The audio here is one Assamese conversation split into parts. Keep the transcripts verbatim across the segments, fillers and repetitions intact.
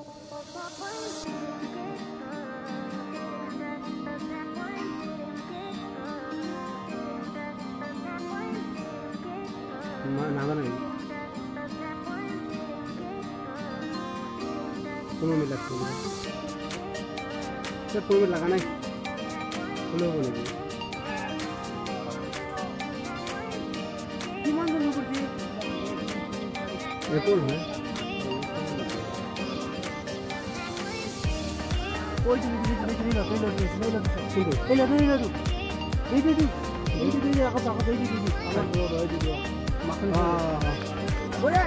নাজানো কোনো মিল লাগছে কোনো মিল লাগা নাই হলে হব নাকি কিমান জন করছি রেকর্ড হয় ওই তুমি তুমি তুমি তুমি না কইলো তুমি না কিন্তু এই না এই না এই দিদি এই দিদি রাখো রাখো এই দিদি আমার বড় এই দিদি মাখন হ্যাঁ হ্যাঁ বলে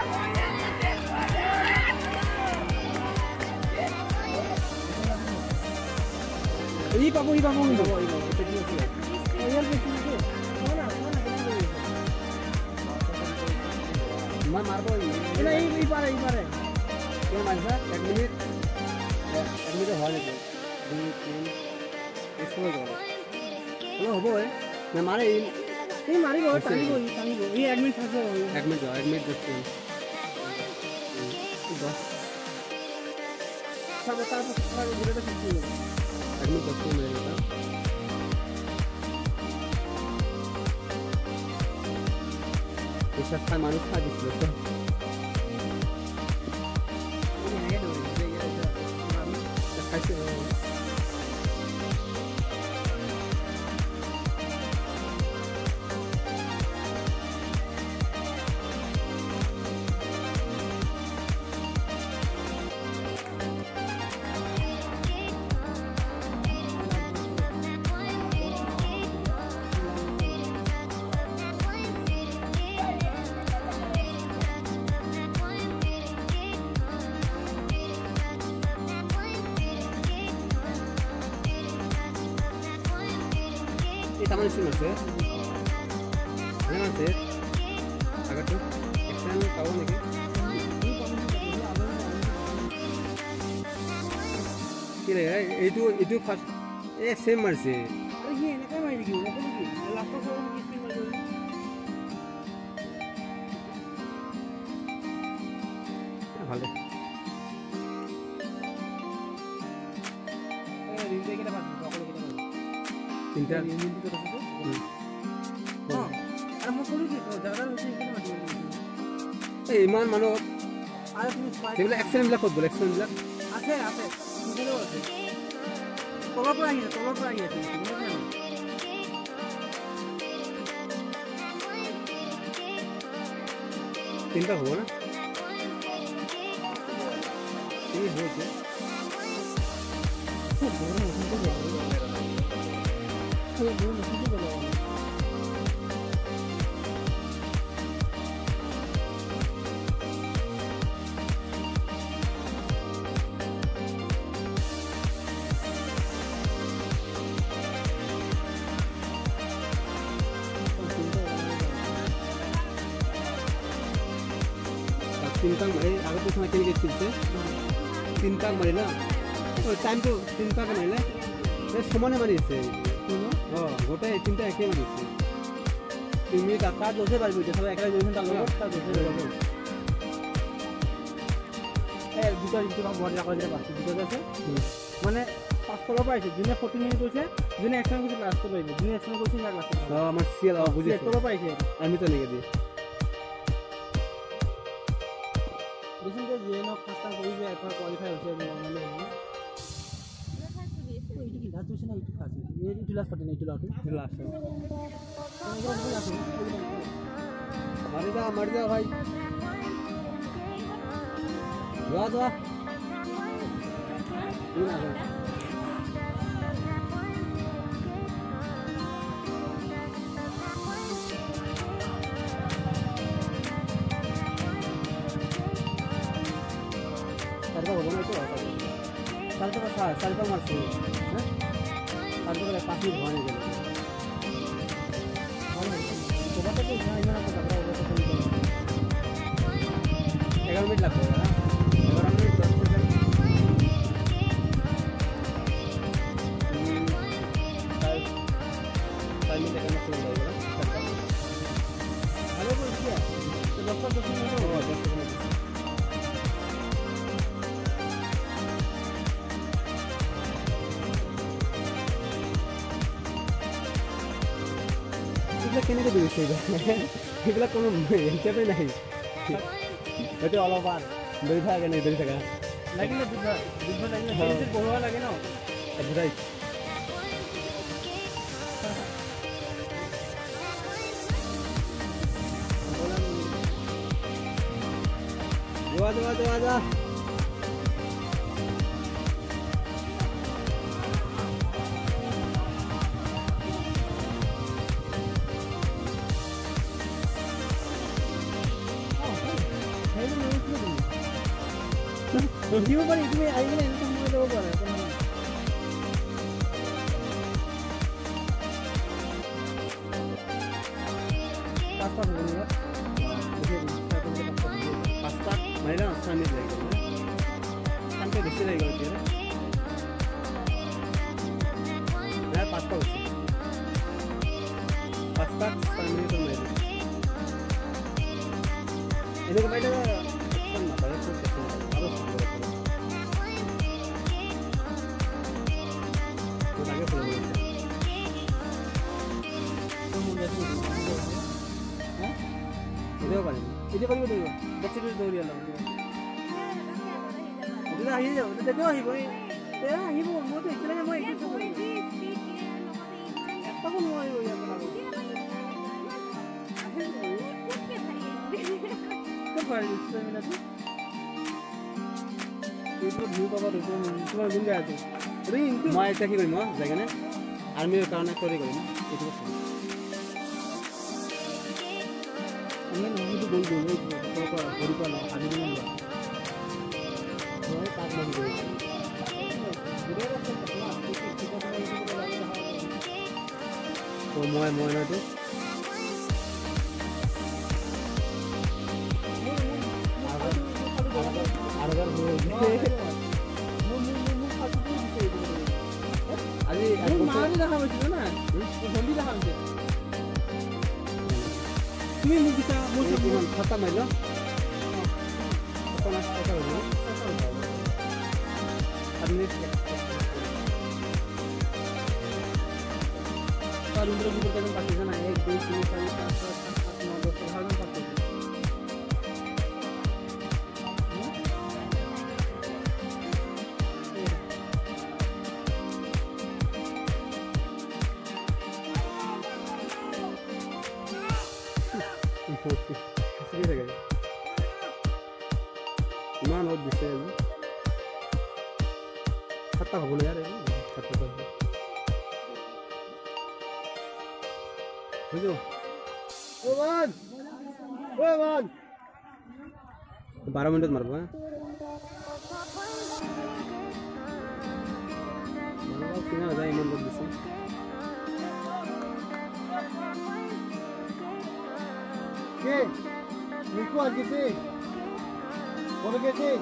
এই পাবো এই পাবো এই পাবো এই পাবো এটা কি আছে এই আর কি আছে না না না মারবো এই এই পারে এই পারে কে মারবা এক মিনিট এক মিনিট হয় নাকি দুই তিন এক সময় যাবে হলো হবো না মারে এই এই মারিব টানিব টানিব এই এক মিনিট থাকবে এক মিনিট এক মিনিট দেখতে দশ তারপর তারপর তারপর ভিডিওটা শেষ করে এক মিনিট দশ মিনিট মেরে দিলাম এই সপ্তাহে মানুষ খা দিচ্ছিল তো খাইছে Taman sih mas ya, ini mas ya, agak tuh, eksen tahu nih kan? Kira ya, itu itu pas, eh same mas ya. Oh iya, ini kan main gitu, apa lagi? Laptop sama gitu lagi. Ya boleh. Eh, ini kita pas, kalau kita তিনটা ইউনিট তো আছে হ্যাঁ আর মই কলো কি তো জায়গা হইছে এখানে মাটি এই ইমান মানো আর তুমি সেগুলা এক্সেল বিলাক কত বল এক্সেল বিলাক আছে আছে সেগুলো আছে তলৰ পৰা আহিছে তলৰ পৰা আহিছে তিনটা হ'ব না এই হচ্ছে খুব বড় মতো Kalau belum itu belum. Tintang mari, aku tuh sama kini gitu. Tintang mari na. Oh, time tuh tintang kan ini. Saya semuanya mari sih. ও গোটা তিনটা একই মারিছে তুমি কাকা দোষে পারবি এটা সব একলাই দুইজন টাকা লাগবে তার দোষে লাগবে এই দুটো দুটো বড় রাখা যায় বাকি দুটো আছে মানে পাঁচ তলা পাইছে দিনে চৌদ্দ মিনিট কইছে দিনে একশো কিছু ক্লাস তো পাইবে দিনে একশো কইছে না ক্লাস তো আমার সিএল আ বুঝি তলা পাইছে আমি তো লিখে দিই দেখুন যে জেন অফ ফাস্টা কইবে একবার কোয়ালিফাই হচ্ছে মানে Dah tu sana itu kasih. Ini itu last pada itu last. Last. Mari dah, mari dah, bhai. Dua dua. Ini ada. Sarga bawa itu apa? Sarga apa? Sarga masih. তারপরে পাঁচ মিনিট ভয় গেল এগারো মিনিট লাগবে এগারো মিনিট দশ সেকেন্ড ছয় মিনিট এখানে চলে যাবে ভালো বলছি দশটা দশ মিনিট দশ সেকেন্ড কেনেকৈ দৌৰিছে সেইবিলাক কোনো হিচাপে নাই সেইটো অলপমান দৌৰি থকা কেনে দৌৰি থকা লাগিলে লাগিলে বঢ়োৱা লাগে ন বুজাই যোৱা যোৱা যোৱা যোৱা দিব পাৰি তুমি আহি কিনে এনেকৈ সময় যাব পাৰা পাঁচটা পাঁচটা মাৰিলে আঠটা মিনিট লাগি গ'ল কামটো বেছি লাগি গ'ল এতিয়া নাই পাঁচটা হৈছে পাঁচটা ছয় মিনিটত মাৰিলে এনেকৈ মাৰিলে নাপায় আৰু লাগে ফলো এতিয়াও পাৰিম এতিয়া পাৰিব দৌৰিব বাচ্চাটো দৌৰি আলাম এতিয়া আহি যাব তেতিয়াও আহিব এয়া আহিব মইতো এতিয়ালৈকে মই একো এটাকো নোৱাৰিব ইয়াৰ পৰা ক'ত পাৰিব ষ্টেমিনাটো এইটো ভিউ পাবা তোমাৰ গুণ গাই আছে মই এতিয়া কি কৰিম যাই কেনে আৰ্মিৰ কাৰণে কৰি কৰিম এইটো আমি নহয়তো গৈ গ'ল পৰা ঘূৰি পোৱা নাই আনি কিনে লোৱা মই তাক লাগি গৈছোঁ মই মই নহয়তো আৰু আজি মাৰি দেখা পাইছিলো না ভণ্টি দেখা পাইছে তুমি মোক দিছা মোৰ কিমান সাতটা মাৰিল পাতিছে না এক দুই তিনি চাৰি পাঁচ ছয় সাত আঠ ন দহ এঘাৰজন পাতিছে ইমান ৰ'দ দিছে সাতটা হ'বলৈ আৰু সাতটা বাৰ মিনিটত মাৰিব হা কিমান নাযায় ইমান ৰ'দ দিছে ¿Qué? ¿Mi cuál que sí? ¿Por qué sí?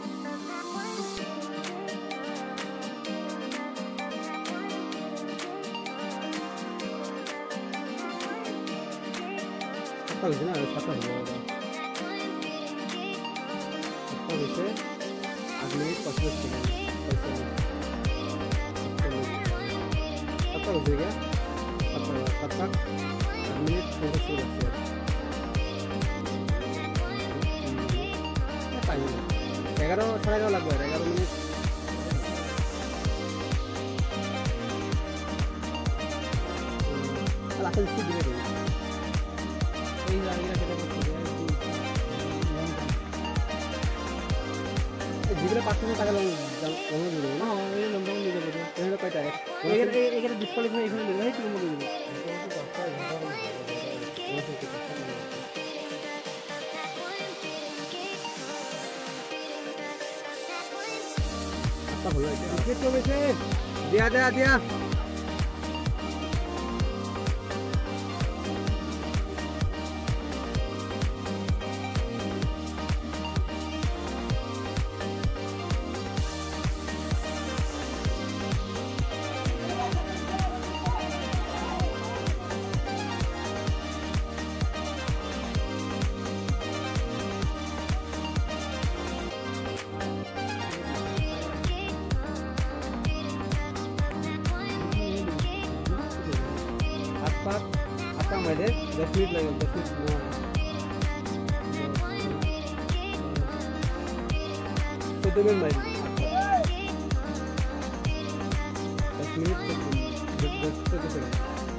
Apa gitu na? Apa gitu? Apa gitu? Agni pasal sih. Apa gitu ya? Apa? Apa? Agni pasal sih. এগারো সাড়ে এগারো লাগবে এগারো মিনিট আসলে স্পিড দিবে দেবে এই গাড়িটা যেটা করতে যেগুলো পাঁচশো টাকা লং লং দিবে না এই লং লং দিয়ে দেবে এখানে কয়টা এখানে এখানে ডিসকাউন্ট এখানে দিলে হয় তুমি দিবে দিয়া দিয়া দিয়া মাৰি দে দহ মিনিট লাগিব দহ মিনিট চৈধ্য মিনিট মাৰি দে দহ মিনিট চৈধ্য ছেকেণ্ড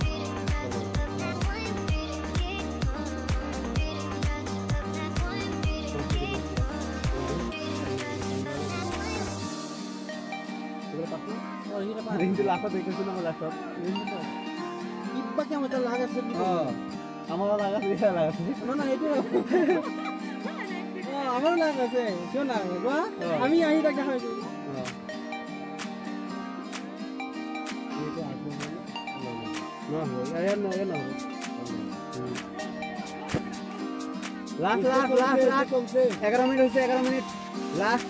রিংটো লাস্টত দেখিছো না লাস্টত কিবা কি আমাটা লাগাছে অ আমারও লাগাছে লাগাছে না না এটো ও আমারও লাগাছে কেন না বাবা আমি আহি দেখা হইছে ও এটা আগে না হয় আয়া না আয়া না লাস্ট লাস্ট লাস্ট লাস্ট এগারো মিনিট হইছে এগারো মিনিট লাস্ট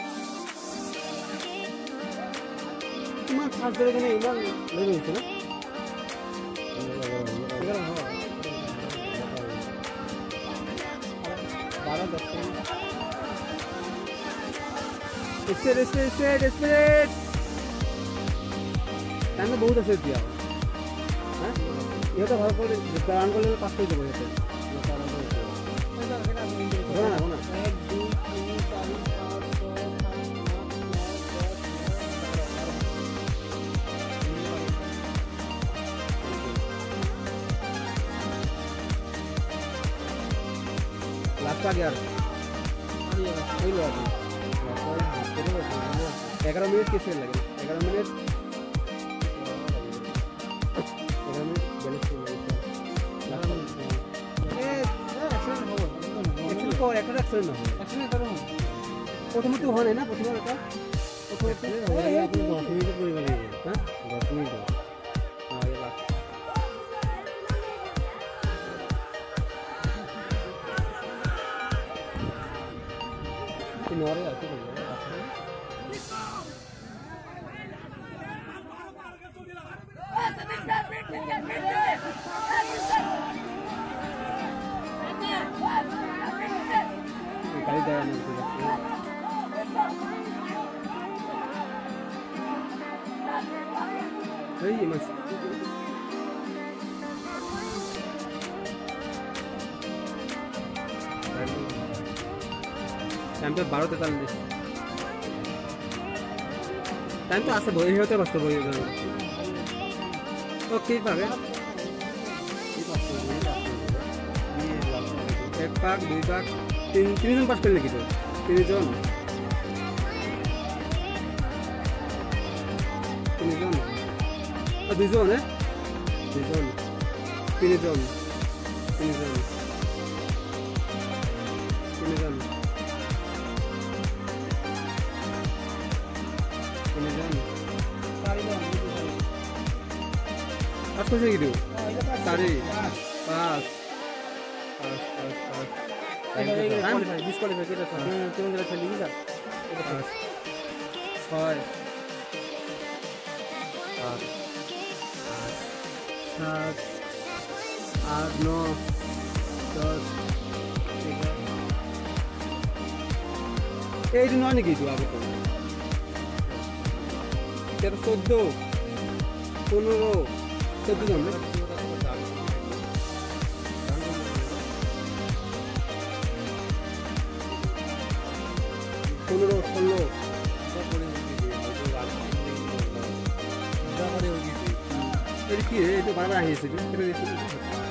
তোমার ফার্স্ট ধরে কেন ইমান লেগে হইছে না এগারো হয় বারো দশ speed speed speed speed time বহুত আছে এতিয়া হ্যাঁ ইহঁতে ভাল করে রান করলে পাস করে দেবো ইহঁতে না না না এক দুই তিন চার लास्ट आ गया ग्यारह मिनट किसके लगे ग्यारह मिनट ग्यारह मिनट प्रथम तो होने ना प्रथम नौरे आते हैं कई दया नहीं सही है मस्त टाइम तो बारह तैतालीस टाइम तो आसे बही होते बस बही तो की पागे एक पाक दुई पाक तीन तीन जन पास कर लेगी तो तीन जन तीन जन दुई जन है दुई जन तीन जन तीन जन तीन जन पास कैसे गिरो सारे पास पास पास पास टाइम डिस्क्वालिफाई किया था तीन जगह चली गई था पास छः आठ सात आठ नौ दस এই দিন অনেক কিছু আগে তো তেরো চোদ্দ পনেরো চোদ্দ জন পনেরো ষোলো কি রে বারবার আহিছে